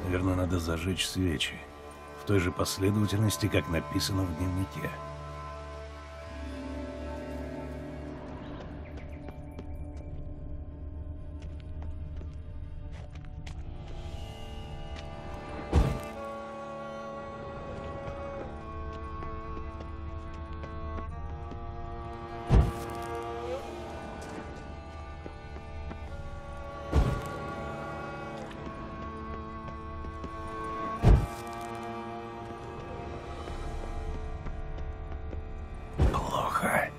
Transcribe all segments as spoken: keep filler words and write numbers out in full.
Наверное, надо зажечь свечи. В той же последовательности, как написано в дневнике. Плохо.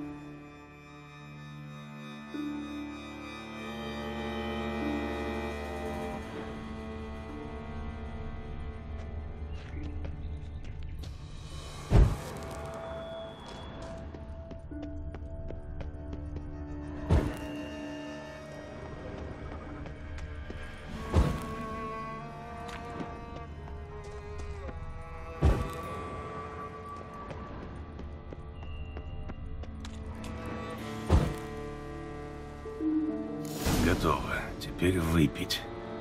Готово. Теперь выпить.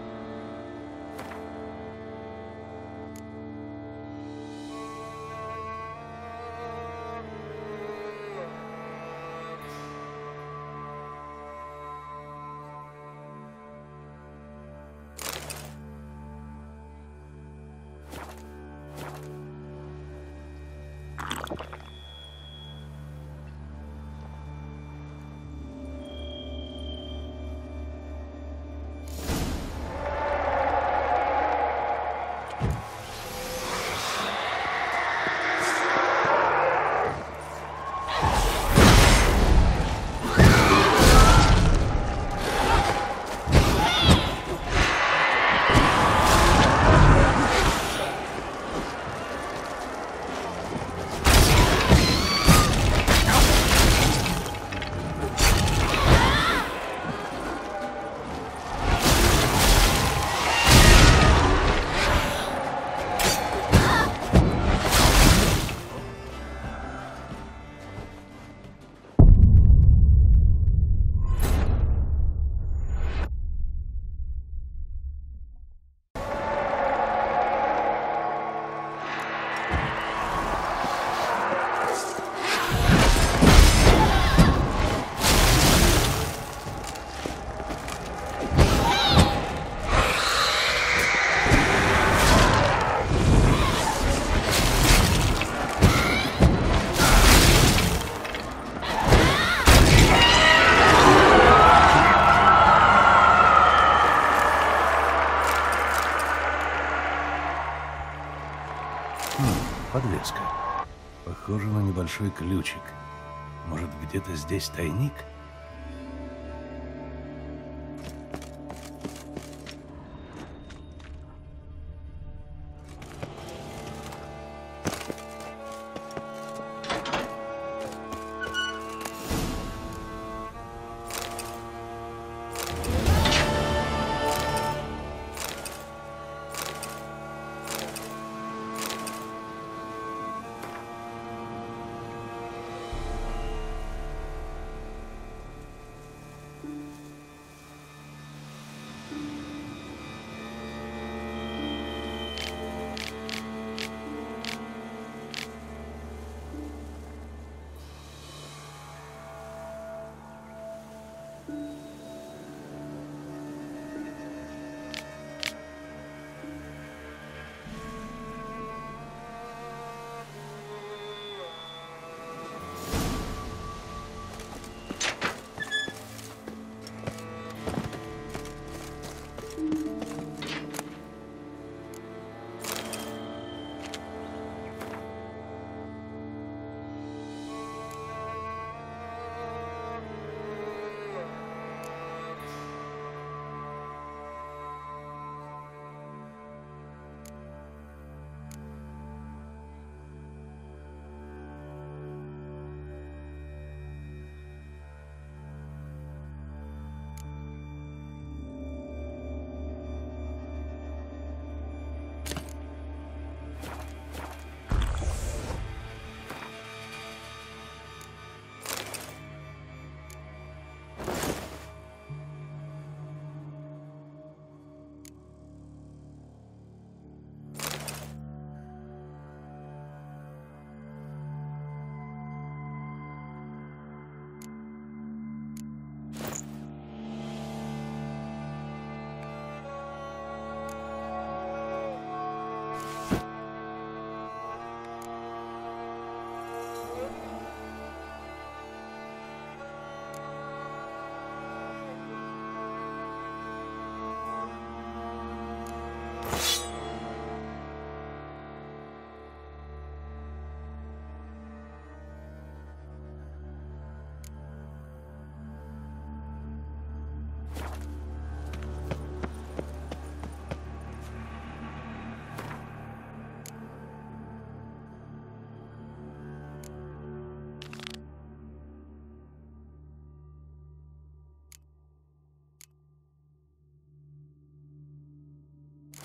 Подвеска. Похоже на небольшой ключик. Может, где-то здесь тайник?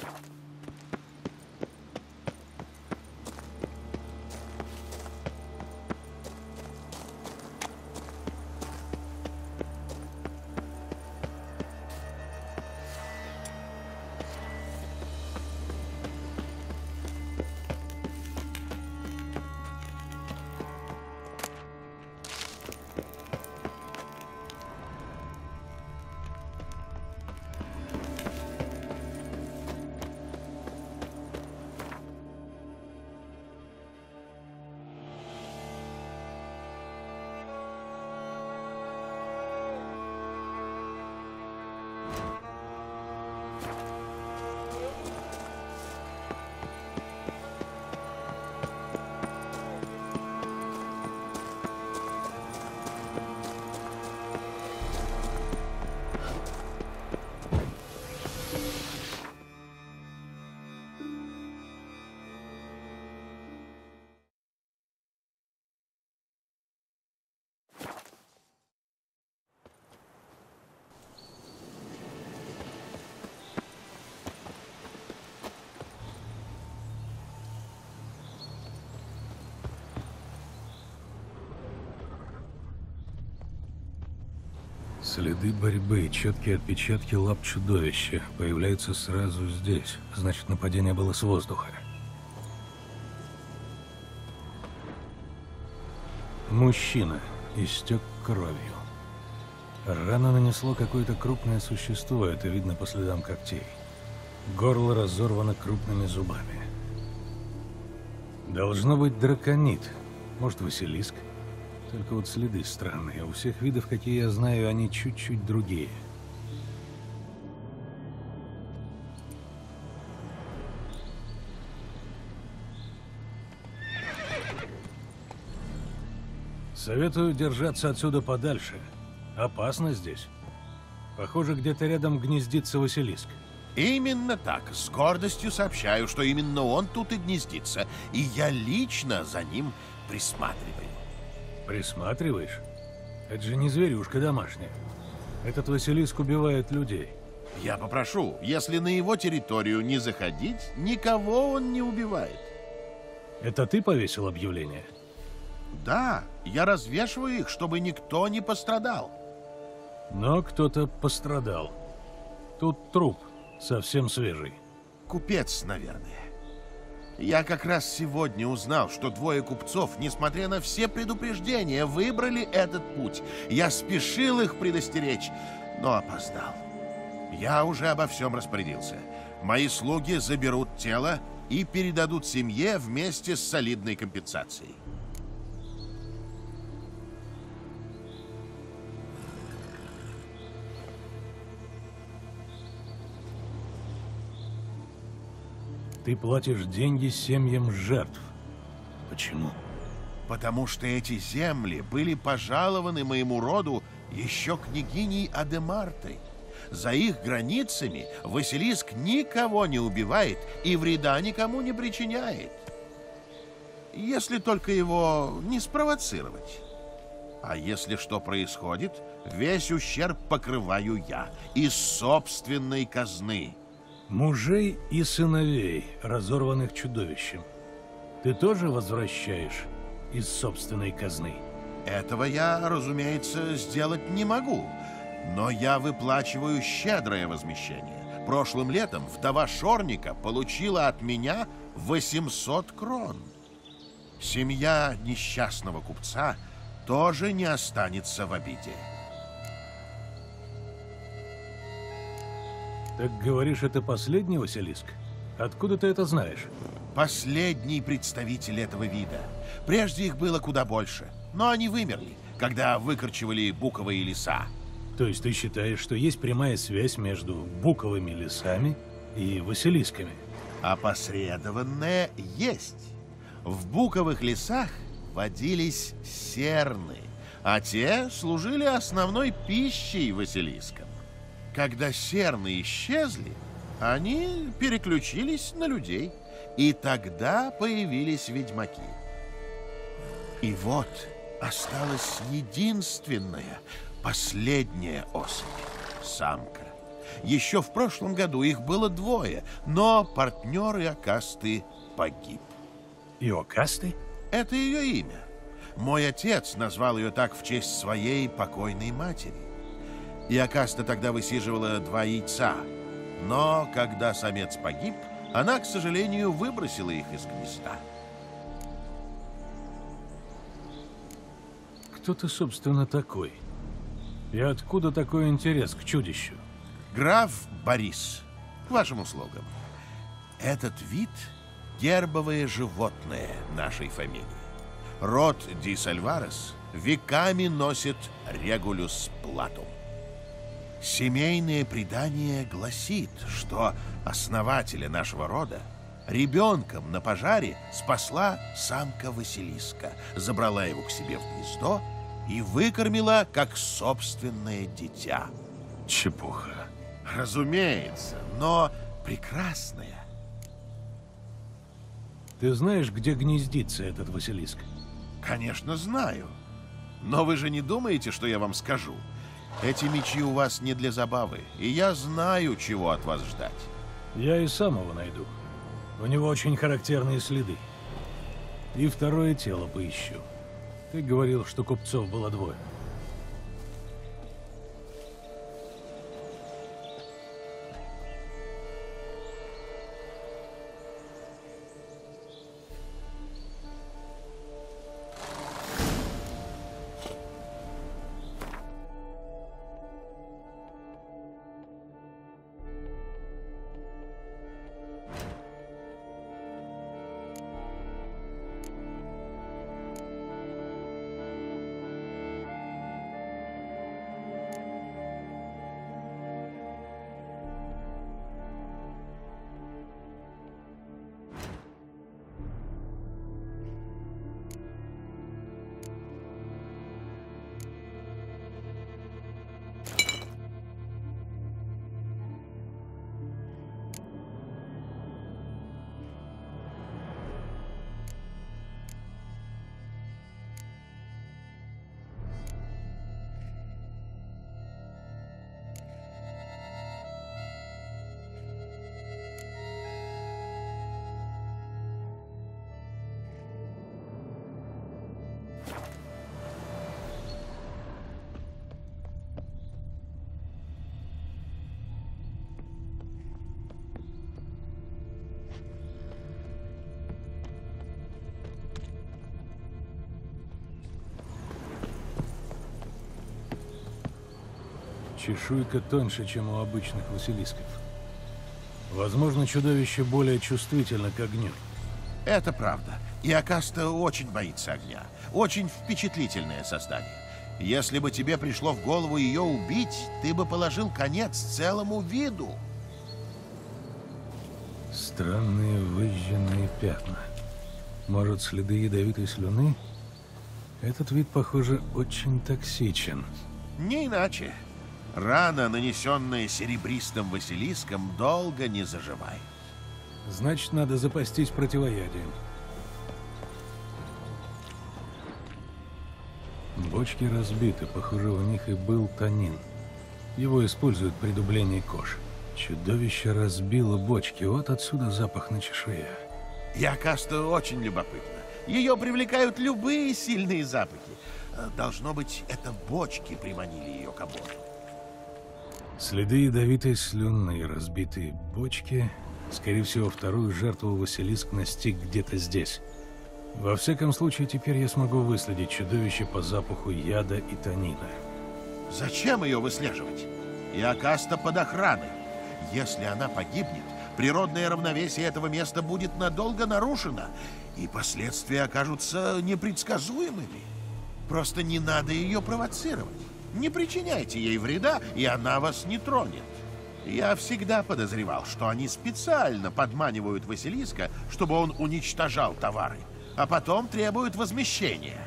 Следы борьбы, четкие отпечатки лап чудовища появляются сразу здесь. Значит, нападение было с воздуха. Мужчина истек кровью. Рану нанесло какое-то крупное существо, это видно по следам когтей. Горло разорвано крупными зубами. Должно быть драконит, может, Василиск. Только вот следы странные. У всех видов, какие я знаю, они чуть-чуть другие. Советую держаться отсюда подальше. Опасно здесь. Похоже, где-то рядом гнездится Василиск. Именно так. С гордостью сообщаю, что именно он тут и гнездится. И я лично за ним присматриваю. Присматриваешь? Это же не зверюшка домашняя. Этот Василиск убивает людей. Я попрошу, если на его территорию не заходить, никого он не убивает. Это ты повесил объявление? Да, я развешиваю их, чтобы никто не пострадал. Но кто-то пострадал. Тут труп, совсем свежий. Купец, наверное. Я как раз сегодня узнал, что двое купцов, несмотря на все предупреждения, выбрали этот путь. Я спешил их предостеречь, но опоздал. Я уже обо всем распорядился. Мои слуги заберут тело и передадут семье вместе с солидной компенсацией. Ты платишь деньги семьям жертв. Почему? Потому что эти земли были пожалованы моему роду еще княгиней Адемартой. За их границами Василиск никого не убивает и вреда никому не причиняет. Если только его не спровоцировать. А если что происходит, весь ущерб покрываю я из собственной казны. Мужей и сыновей, разорванных чудовищем, ты тоже возвращаешь из собственной казны? Этого я, разумеется, сделать не могу, но я выплачиваю щедрое возмещение. Прошлым летом вдова Шорника получила от меня восемьсот крон. Семья несчастного купца тоже не останется в обиде. Так говоришь, это последний Василиск? Откуда ты это знаешь? Последний представитель этого вида. Прежде их было куда больше, но они вымерли, когда выкорчевали буковые леса. То есть ты считаешь, что есть прямая связь между буковыми лесами и Василисками? Опосредованная есть. В буковых лесах водились серны, а те служили основной пищей Василискам. Когда серны исчезли, они переключились на людей, и тогда появились ведьмаки. И вот осталась единственная, последняя особь — самка. Еще в прошлом году их было двое, но партнер Иокасты погиб. Иокасты? Это ее имя. Мой отец назвал ее так в честь своей покойной матери. Иокаста тогда высиживала два яйца, но когда самец погиб, она, к сожалению, выбросила их из гнезда. Кто ты, собственно, такой? И откуда такой интерес к чудищу? Граф Борис, к вашим услугам. Этот вид — гербовое животное нашей фамилии. Род Ди Сальварес веками носит Регулюс Платум. Семейное предание гласит, что основателя нашего рода ребенком на пожаре спасла самка Василиска, забрала его к себе в гнездо и выкормила как собственное дитя. Чепуха. Разумеется, но прекрасная. Ты знаешь, где гнездится этот Василиск? Конечно, знаю. Но вы же не думаете, что я вам скажу? Эти мечи у вас не для забавы, и я знаю, чего от вас ждать. Я и сам его найду. У него очень характерные следы. И второе тело поищу. Ты говорил, что купцов было двое. Чешуйка тоньше, чем у обычных василисков. Возможно, чудовище более чувствительно к огню. Это правда. Иокаста очень боится огня. Очень впечатлительное создание. Если бы тебе пришло в голову ее убить, ты бы положил конец целому виду. Странные выжженные пятна. Может, следы ядовитой слюны? Этот вид, похоже, очень токсичен. Не иначе. Рана, нанесенная серебристым Василиском, долго не заживает. Значит, надо запастись противоядием. Бочки разбиты, похоже, в них и был танин. Его используют при дублении кож. Чудовище разбило бочки, вот отсюда запах на чешуе. Иокаста очень любопытна. Ее привлекают любые сильные запахи. Должно быть, это бочки приманили ее к обозу. Следы ядовитой слюны и разбитые бочки. Скорее всего, вторую жертву Василиск настиг где-то здесь. Во всяком случае, теперь я смогу выследить чудовище по запаху яда и танина. Зачем ее выслеживать? Иокаста под охраной. Если она погибнет, природное равновесие этого места будет надолго нарушено, и последствия окажутся непредсказуемыми. Просто не надо ее провоцировать. Не причиняйте ей вреда, и она вас не тронет. Я всегда подозревал, что они специально подманивают Василиска, чтобы он уничтожал товары, а потом требуют возмещения.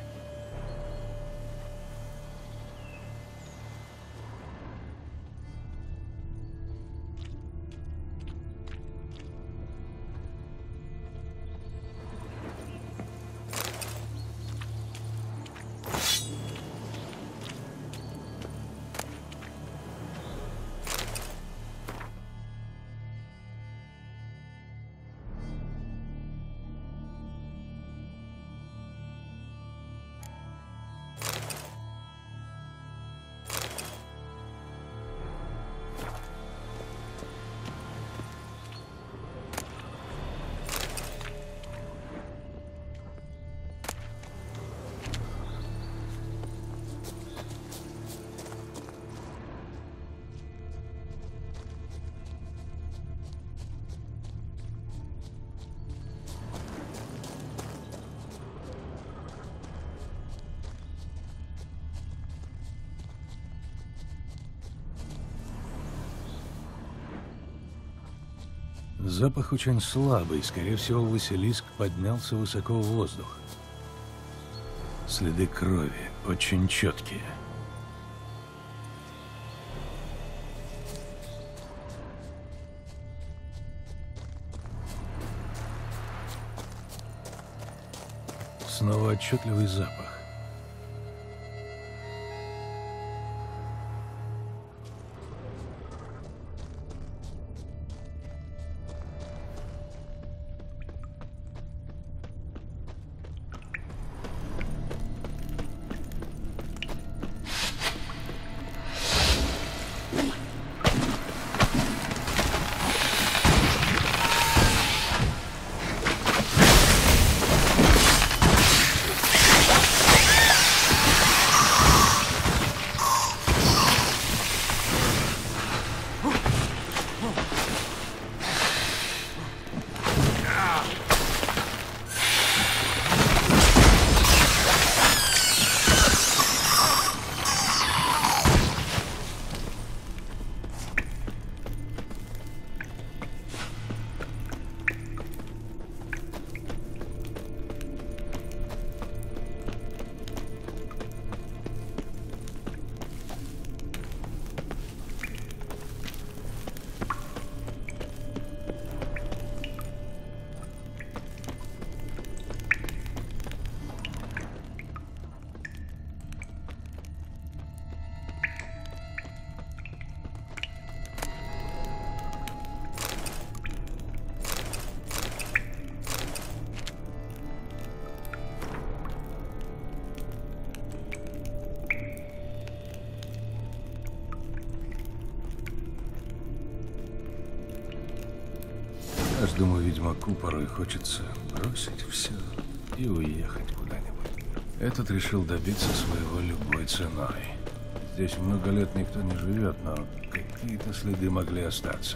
Запах очень слабый, скорее всего, Василиск поднялся высоко в воздух. Следы крови очень четкие. Снова отчетливый запах. Каждому ведьмаку порой хочется бросить все и уехать куда-нибудь. Этот решил добиться своего любой ценой. Здесь много лет никто не живет, но какие-то следы могли остаться.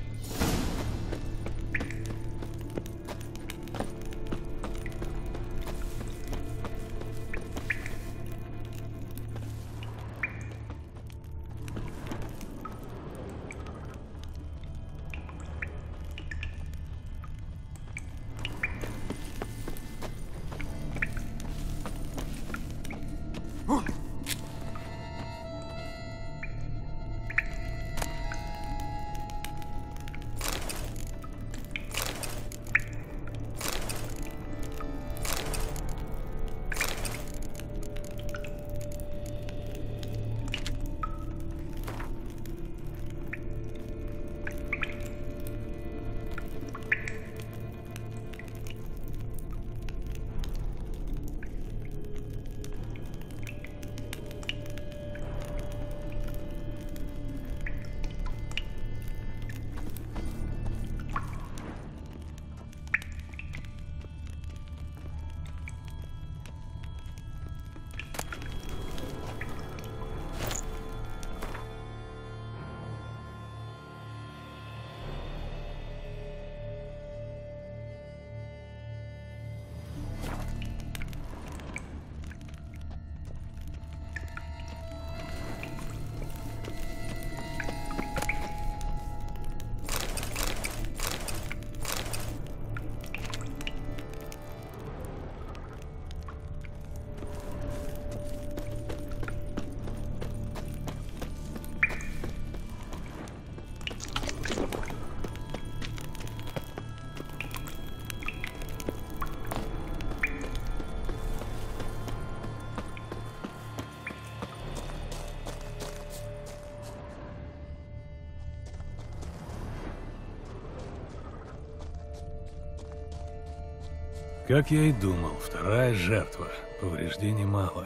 Как я и думал, вторая жертва. Повреждений мало.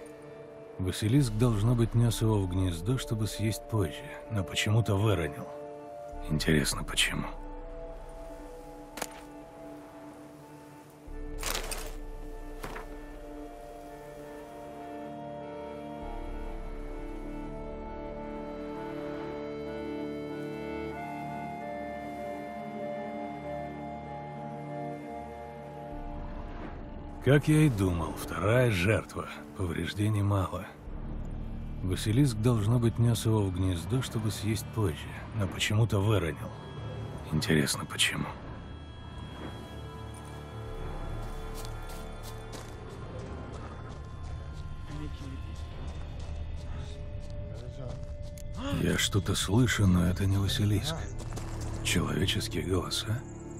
Василиск, должно быть, нес его в гнездо, чтобы съесть позже, но почему-то выронил. Интересно, почему? Как я и думал, вторая жертва. Повреждений мало. Василиск, должно быть, нес его в гнездо, чтобы съесть позже, но почему-то выронил. Интересно, почему? Я что-то слышу, но это не Василиск. Человеческие голоса?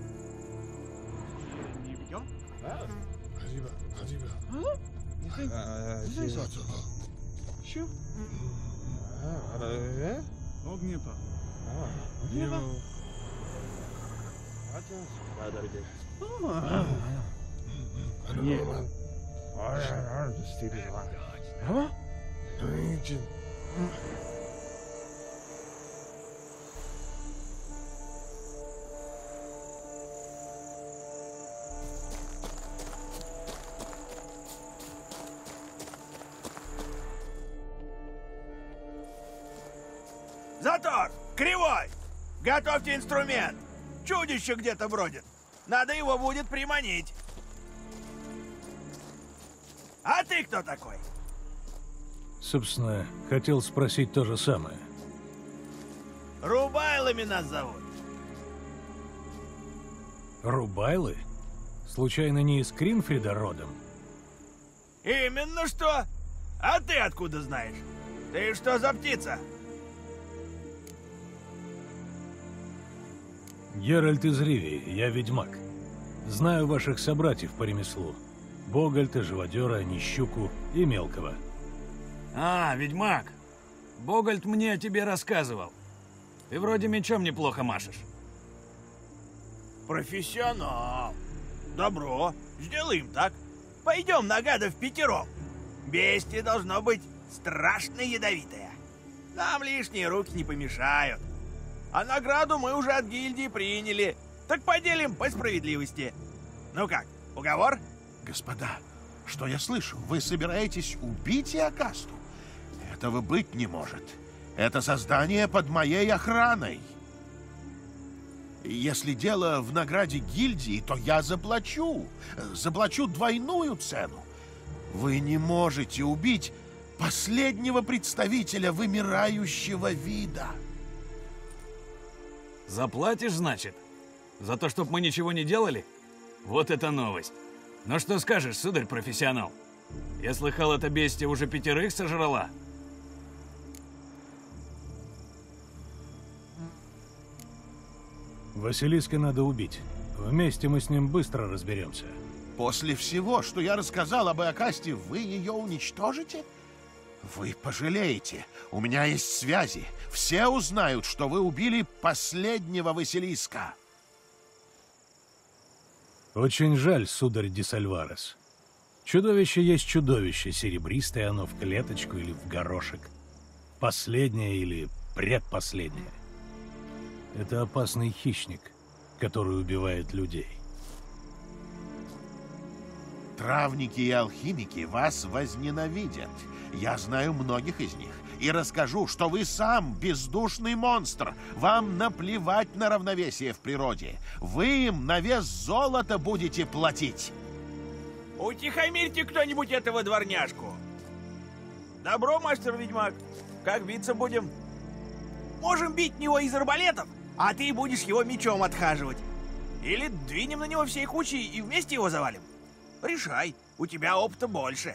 Затор! Кривой! Готовьте инструмент! Чудище где-то бродит. Надо его будет приманить. А ты кто такой? Собственно, хотел спросить то же самое. Рубайлами нас зовут. Рубайлы? Случайно не из Кринфрида родом? Именно что? А ты откуда знаешь? Ты что за птица? Геральт из Ривии, я ведьмак. Знаю ваших собратьев по ремеслу. Богольта, Живодера, Нищуку и Мелкого. А, ведьмак. Богольт мне о тебе рассказывал. Ты вроде мечом неплохо машешь. Профессионал. Добро. Сделаем так. Пойдем на гадов пятером. Бестия должно быть страшно ядовитая. Нам лишние руки не помешают. А награду мы уже от гильдии приняли. Так поделим по справедливости. Ну как, уговор? Господа, что я слышу? Вы собираетесь убить Иокасту? Этого быть не может. Это создание под моей охраной. Если дело в награде гильдии, то я заплачу. Заплачу двойную цену. Вы не можете убить последнего представителя вымирающего вида. Заплатишь, значит? За то, чтоб мы ничего не делали? Вот это новость. Ну что скажешь, сударь-профессионал? Я слыхал, эта бестия уже пятерых сожрала. Василиска надо убить. Вместе мы с ним быстро разберемся. После всего, что я рассказал об Иокасте, вы ее уничтожите? Вы пожалеете. У меня есть связи. Все узнают, что вы убили последнего Василиска. Очень жаль, сударь Дисальварес. Чудовище есть чудовище, серебристое оно в клеточку или в горошек. Последнее или предпоследнее. Это опасный хищник, который убивает людей. Травники и алхимики вас возненавидят. Я знаю многих из них. И расскажу, что вы сам бездушный монстр. Вам наплевать на равновесие в природе. Вы им на вес золота будете платить. Утихомирьте кто-нибудь этого дворняжку. Добро, мастер-ведьмак. Как биться будем? Можем бить него из арбалетов, а ты будешь его мечом отхаживать. Или двинем на него всей кучей и вместе его завалим. Решай, у тебя опыта больше.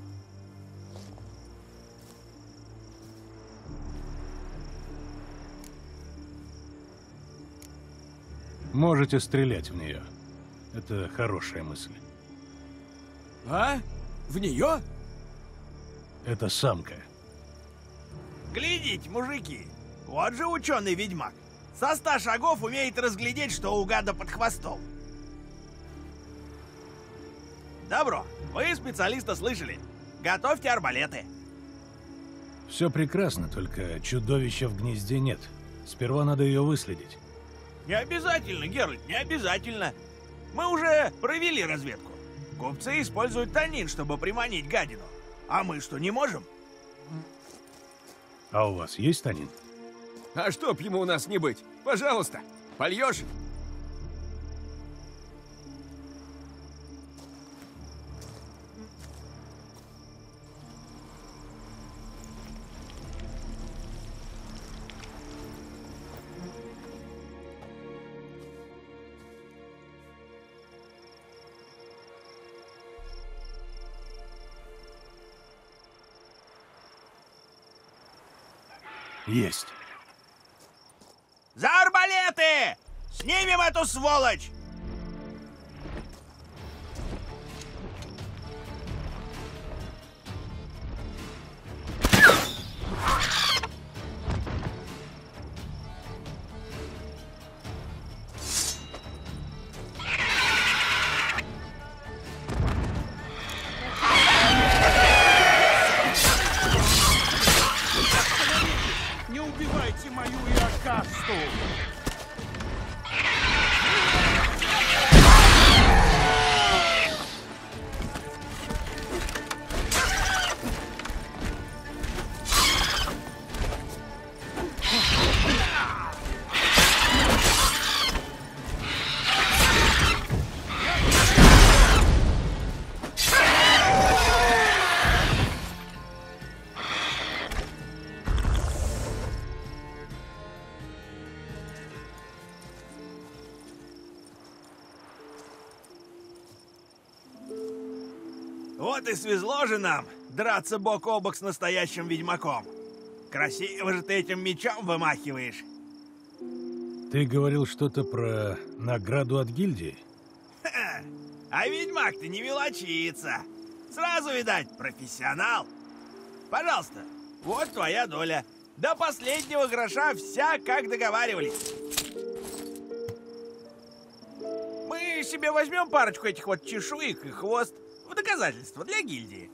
Можете стрелять в нее. Это хорошая мысль. А? В нее? Это самка. Глядите, мужики, вот же ученый-ведьмак. Со ста шагов умеет разглядеть, что у гада под хвостом. Добро, вы специалиста слышали. Готовьте арбалеты. Все прекрасно, только чудовища в гнезде нет. Сперва надо ее выследить. Не обязательно, Геральт, не обязательно. Мы уже провели разведку. Купцы используют танин, чтобы приманить гадину. А мы что, не можем? А у вас есть танин? А чтоб ему у нас не быть? Пожалуйста, польешь? Есть. За арбалеты! Снимем эту сволочь! Не убивайте мою Иокасту! Вот и свезло же нам драться бок о бок с настоящим ведьмаком. Красиво же ты этим мечом вымахиваешь. Ты говорил что-то про награду от гильдии? Ха, а ведьмак-то не мелочится. Сразу, видать, профессионал. Пожалуйста, вот твоя доля. До последнего гроша вся, как договаривались. Мы себе возьмем парочку этих вот чешуек и хвост в доказательство для гильдии.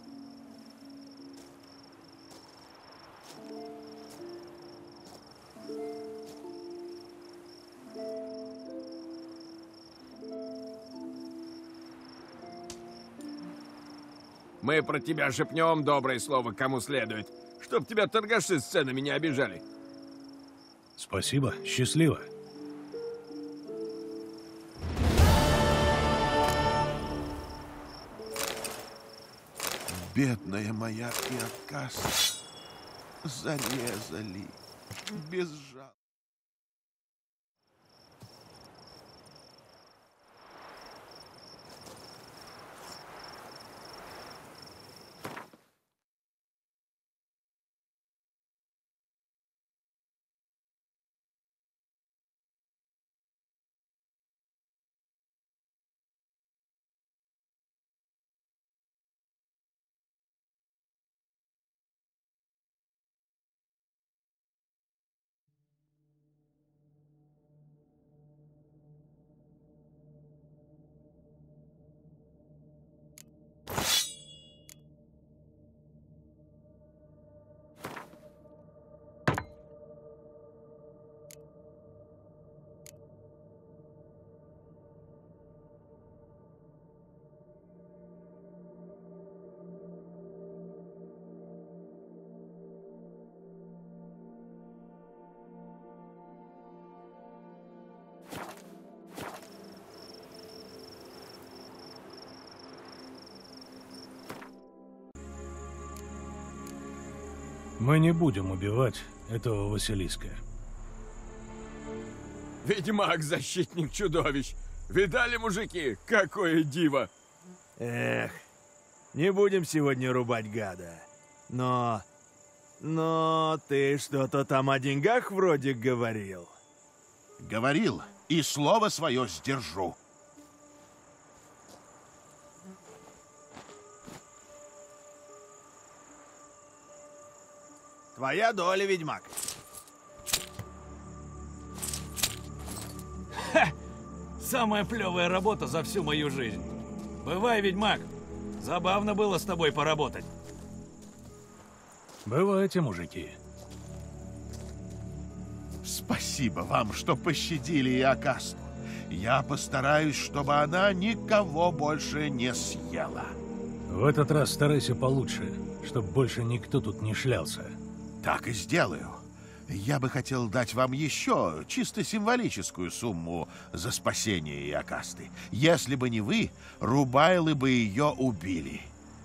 Мы про тебя шепнем доброе слово кому следует, чтоб тебя торгаши с ценами не обижали. Спасибо, счастливо. Бедная моя Иокаста. Зарезали. Без жал. Мы не будем убивать этого Василиска. Ведьмак, защитник чудовищ. Видали, мужики, какое диво? Эх, не будем сегодня рубать гада. Но... Но ты что-то там о деньгах вроде говорил. Говорил, и слово свое сдержу. Твоя доля, ведьмак. Ха! Самая плевая работа за всю мою жизнь. Бывай, ведьмак. Забавно было с тобой поработать. Бывайте, мужики. Спасибо вам, что пощадили Иокасту. Я постараюсь, чтобы она никого больше не съела. В этот раз старайся получше, чтобы больше никто тут не шлялся. Так и сделаю. Я бы хотел дать вам еще чисто символическую сумму за спасение Иокасты. Если бы не вы, Рубайлы бы ее убили.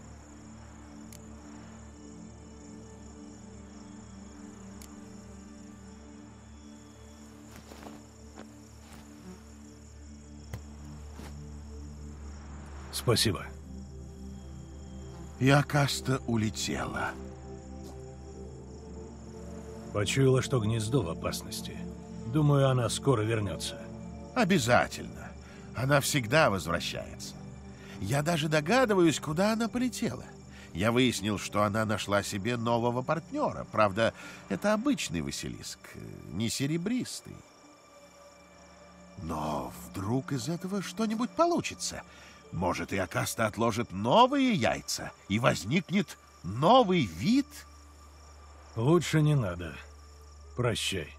Спасибо. Иокаста улетела. Почуяла, что гнездо в опасности. Думаю, она скоро вернется. Обязательно. Она всегда возвращается. Я даже догадываюсь, куда она полетела. Я выяснил, что она нашла себе нового партнера. Правда, это обычный Василиск, не серебристый. Но вдруг из этого что-нибудь получится. Может, и Акаста отложит новые яйца, и возникнет новый вид? Лучше не надо. Прощай.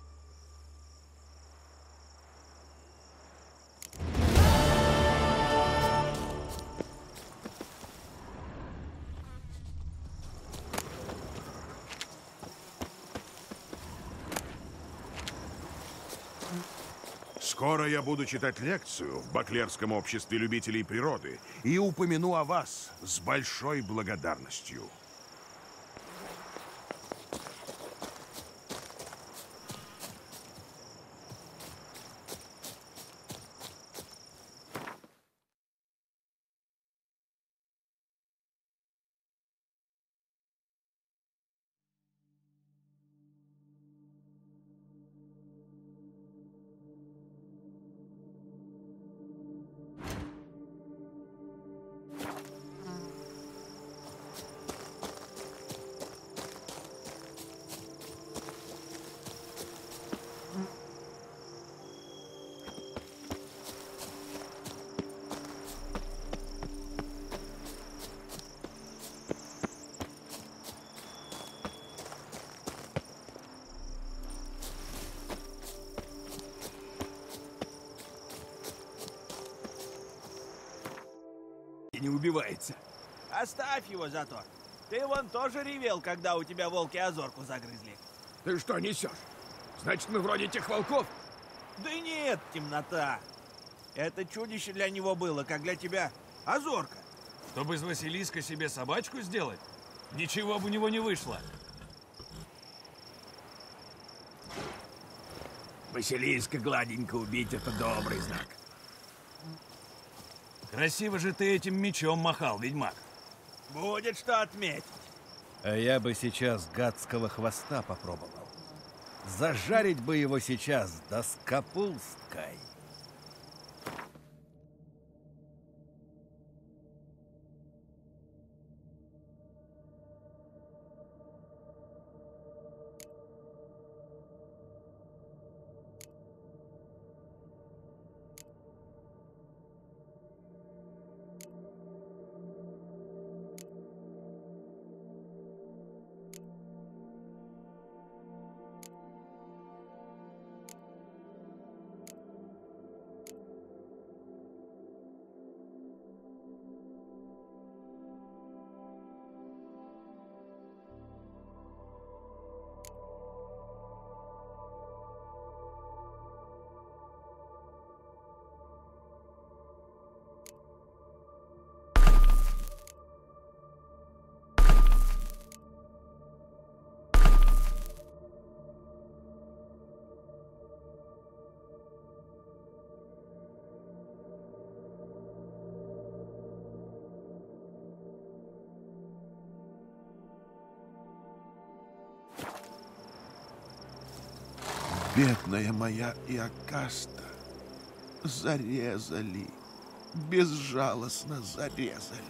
Скоро я буду читать лекцию в Баклерском обществе любителей природы и упомяну о вас с большой благодарностью. Не убивается. Оставь его зато. Ты вон тоже ревел, когда у тебя волки озорку загрызли. Ты что несешь? Значит, мы вроде тех волков? Да нет, темнота. Это чудище для него было, как для тебя озорка. Чтобы из Василиска себе собачку сделать? Ничего бы у него не вышло. Василиска гладенько убить — это добрый знак. Красиво же ты этим мечом махал, ведьмак. Будет что отметить. А я бы сейчас гадского хвоста попробовал. Зажарить бы его сейчас, да с капусткой. Бедная моя Иокаста, зарезали, безжалостно зарезали.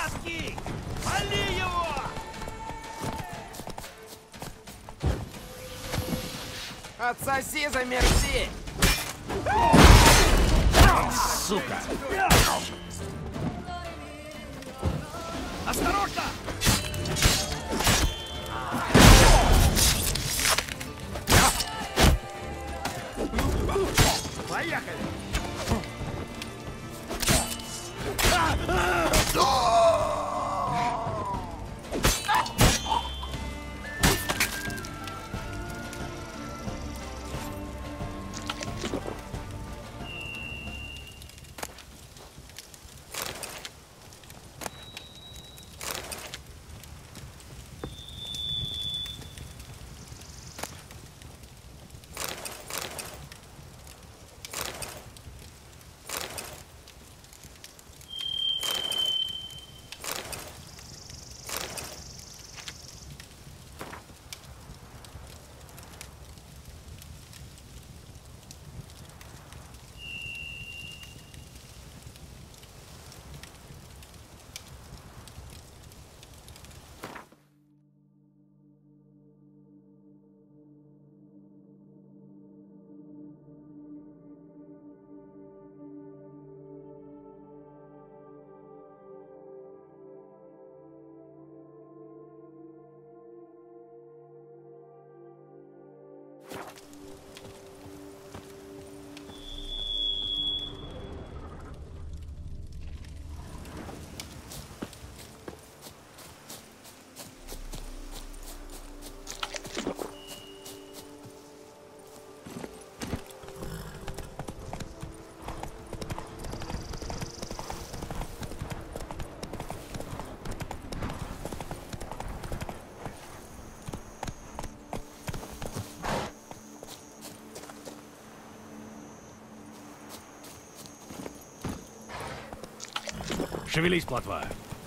связки! Вали его! Отсоси за мерси! Сука! Осторожно! Поехали! Шевелись, плотва.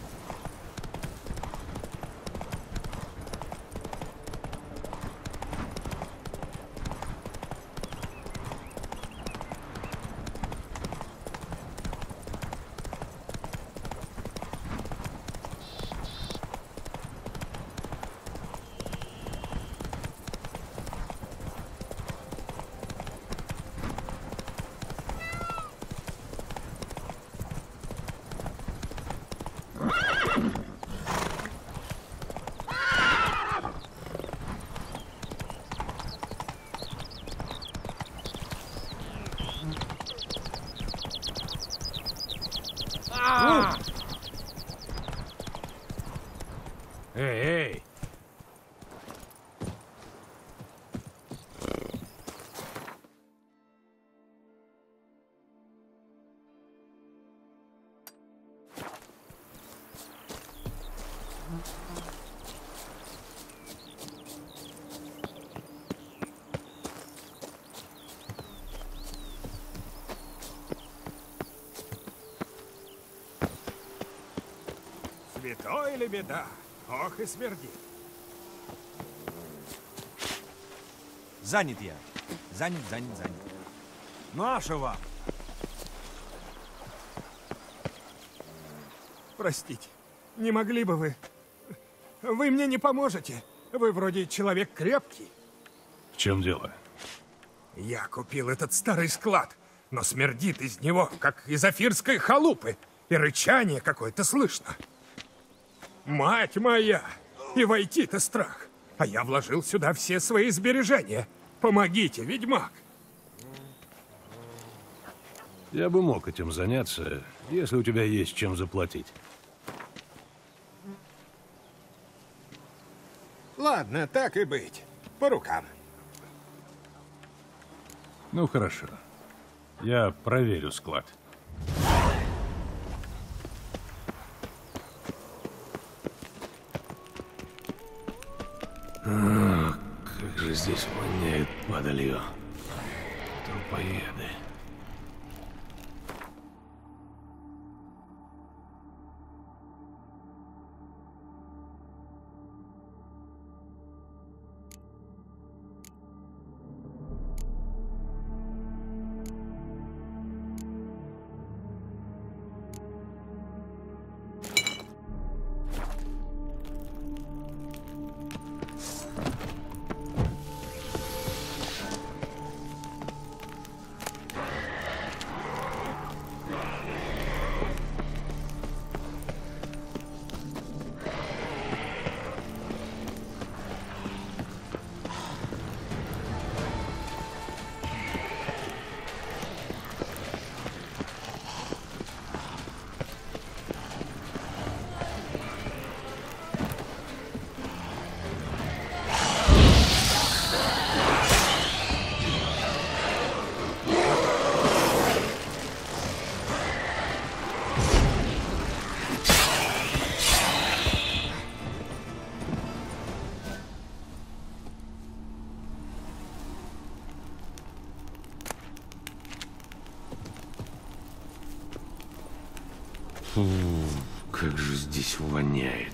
Эй, эй! Святой ли беда? Ох и смердит. Занят я. Занят, занят, занят. Ну а что вам? Простите, не могли бы вы... Вы мне не поможете. Вы вроде человек крепкий. В чем дело? Я купил этот старый склад, но смердит из него, как из афирской халупы, и рычание какое-то слышно. Мать моя! И войти-то страх. А я вложил сюда все свои сбережения. Помогите, ведьмак. Я бы мог этим заняться, если у тебя есть чем заплатить. Ладно, так и быть. По рукам. Ну, хорошо. Я проверю склад. Ах, как же здесь воняет падалью. Трупоеды. Фу, как же здесь воняет.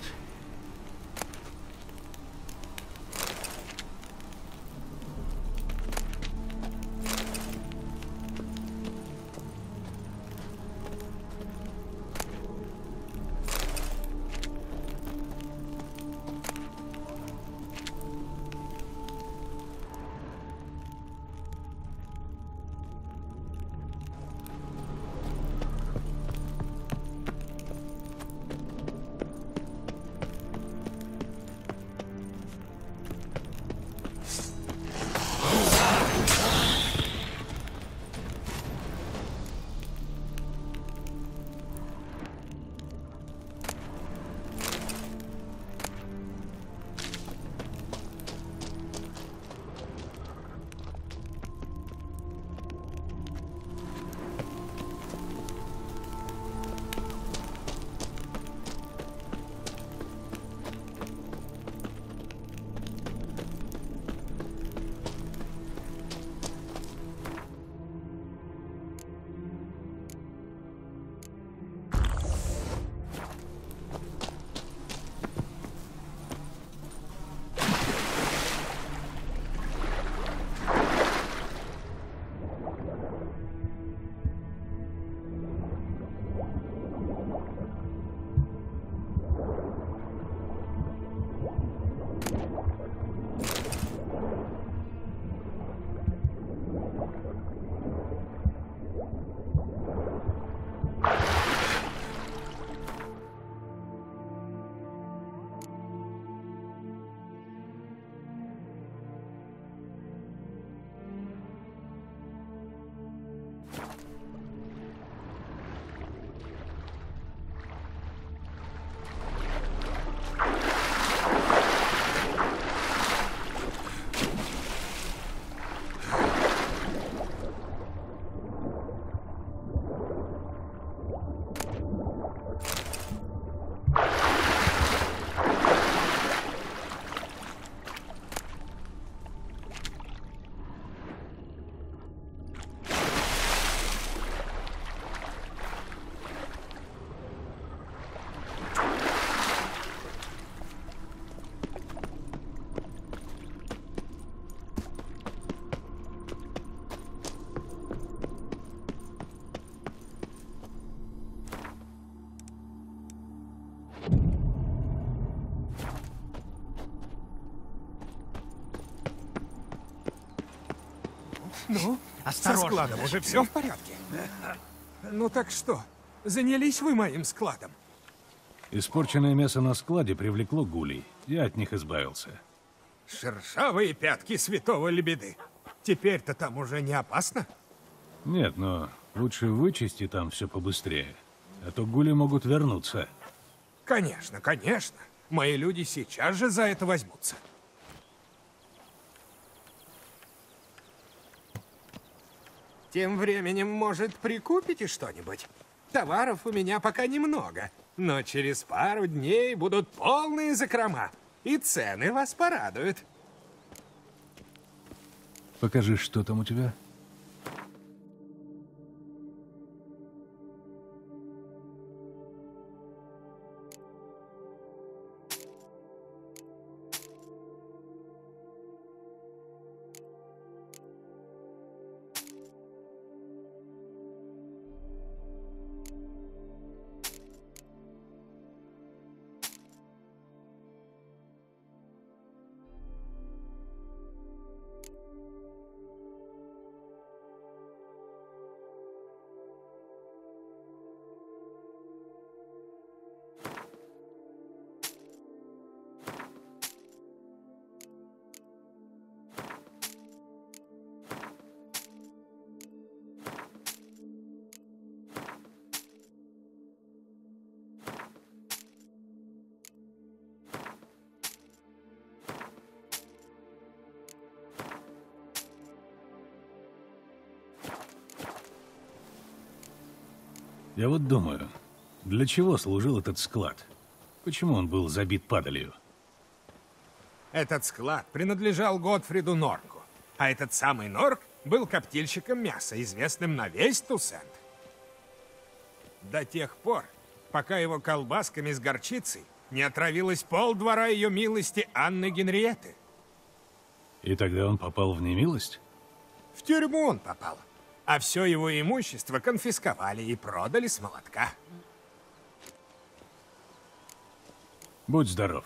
Ну, со складом уже все в порядке? Ну так что, занялись вы моим складом? Испорченное мясо на складе привлекло гулей. Я от них избавился. Шершавые пятки святого Лебеды. Теперь-то там уже не опасно? Нет, но лучше вычисти там все побыстрее. А то гули могут вернуться. Конечно, конечно. Мои люди сейчас же за это возьмутся. Тем временем, может, прикупите что-нибудь? Товаров у меня пока немного, но через пару дней будут полные закрома, и цены вас порадуют. Покажи, что там у тебя. Я вот думаю, для чего служил этот склад? Почему он был забит падалью? Этот склад принадлежал Готфриду Норку, а этот самый Норк был коптильщиком мяса, известным на весь Тусент. До тех пор, пока его колбасками с горчицей не отравилась полдвора ее милости Анны Генриетты. И тогда он попал в немилость? В тюрьму он попал, а все его имущество конфисковали и продали с молотка. Будь здоров.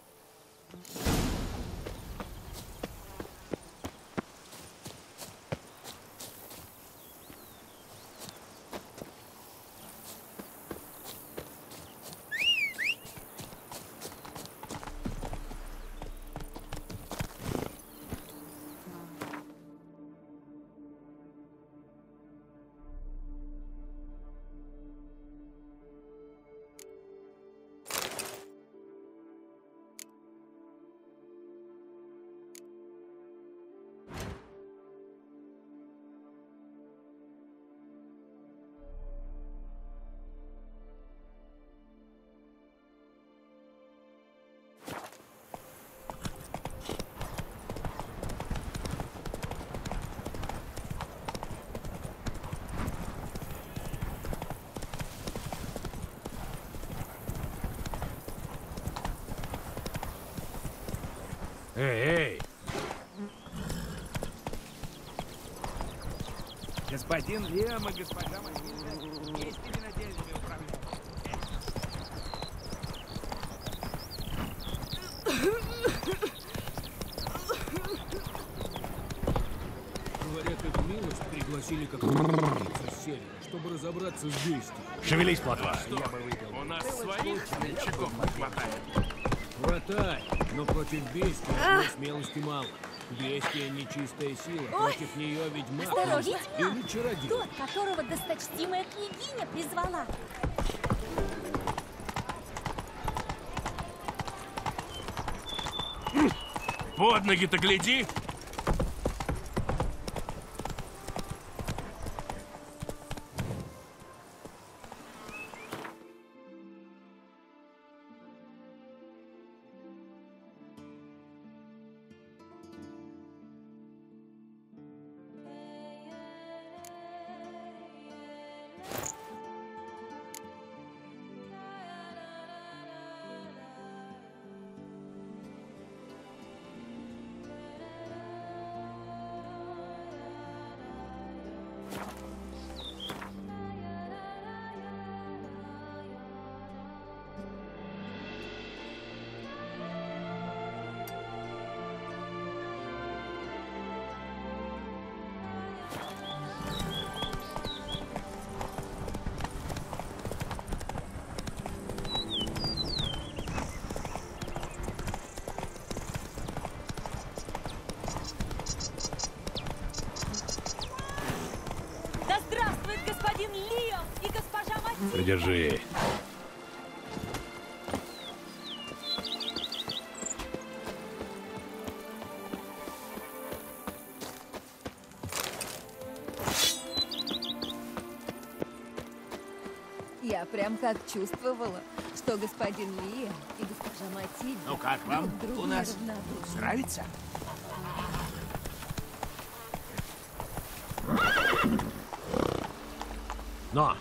Эй, эй! Господин Лиам и госпожа Матильда есть винодельными управляют. Говорят, эту милость пригласили как с севера, чтобы разобраться с действием. Шевелись, плотва. У нас своих смельчаков не хватает. Хватай, но против бестия смелости мало. Бестия — нечистая сила, Ой. против нее ведьма Осторожно! или чародей. Тот, которого досточтимая княгиня призвала. Под ноги-то гляди! Да здравствует господин Лиам и госпожа Матильда! Придержи. Я прям как чувствовала, что господин Лиам и госпожа Матильда Ну как вам друг другу у нас? неравнодушны. Нравится? Но!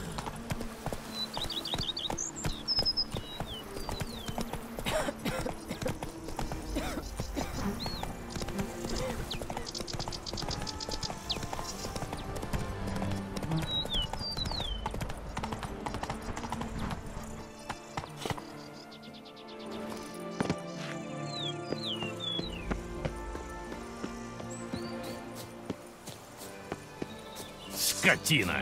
Скотина!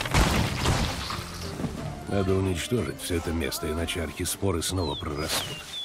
Надо уничтожить все это место, иначе архиспоры снова прорастут.